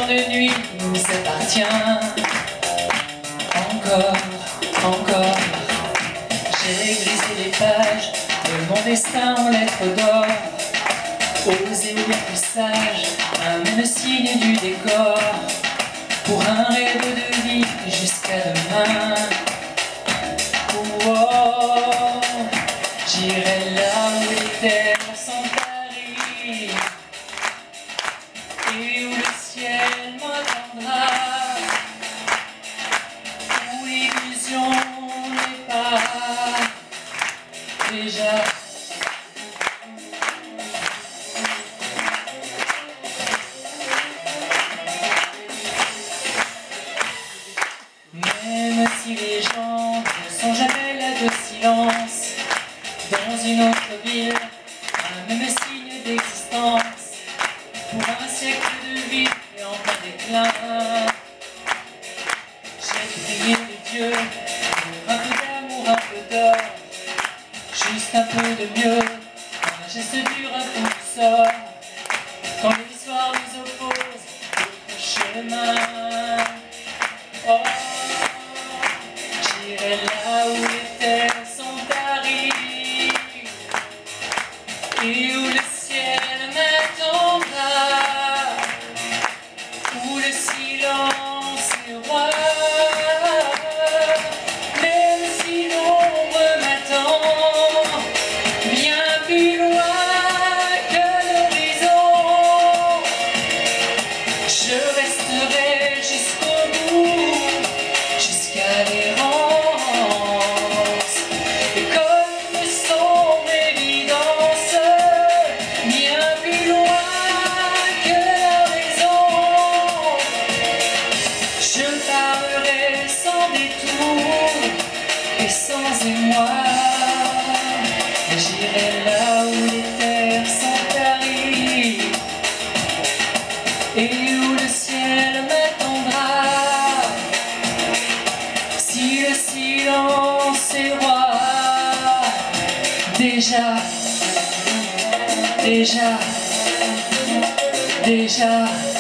heures de nuit nous appartient. Encore, encore, j'ai brisé les pages de mon destin en lettres d'or. Osé ou bien plus sage, un même signe du décor, pour un rêve de vie jusqu'à demain. Oh, j'irai là où les terres sont taries et où le ciel m'attendra, où l'illusion n'est pas déjà. Même si les gens ne sont jamais là de silence, dans une autre ville, un même signe d'existence, pour un siècle de vie et en plein déclin. J'ai prié les dieux pour un peu d'amour, un peu d'or, juste un peu de mieux, un geste dur, un coup de sort, quand l'histoire nous oppose d'autres chemins. Oh, j'irai là où les terres sont taries et où le ciel m'attendra, où le silence est roi. Même si l'ombre m'attend bien plus loin que l'horizon, je resterai jusqu'au bout, jusqu'à l'errance. Et comme une sombre évidence, bien plus loin que l'horizon, je parlerai sans détour et sans émoi. Et j'irai là où les terres sont taries et où le ciel m'attendra. Si le silence est roi, déjà, déjà, déjà.